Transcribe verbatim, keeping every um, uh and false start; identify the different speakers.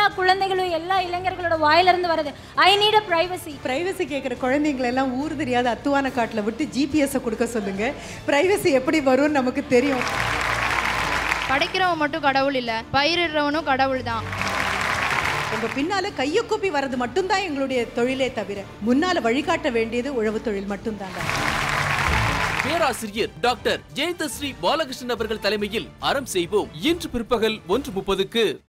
Speaker 1: எல்லா குழந்தைகளும் எல்லா இளைஞர்களோட வாயிலிருந்து வருது. I need a privacy.
Speaker 2: Privacy கேட்குற குழந்தைங்களை எல்லாம் ஊர் தெரியாத அத்துவான காட்டில் விட்டு ஜிபிஎஸ்ஸை கொடுக்க சொல்லுங்க. பிரைவசி எப்படி வரும்னு நமக்கு தெரியும்.
Speaker 3: படைக்கிறவன் மட்டும் கடவுள் இல்லை, பயிரிடுறவனும் கடவுள் தான்.
Speaker 2: உங்க பின்னால கையை கூப்பி வர்றது மட்டும்தான் எங்களுடைய தொழிலே தவிர முன்னால வழிகாட்ட வேண்டியது உழவு தொழில் மட்டும்தாங்க.
Speaker 4: பேராசிரியர் டாக்டர் ஜெயந்தஸ்ரீ பாலகிருஷ்ணன் அவர்கள் தலைமையில் அறம் செய்வோம் இன்று பிற்பகல் ஒன்று முப்பதுக்கு.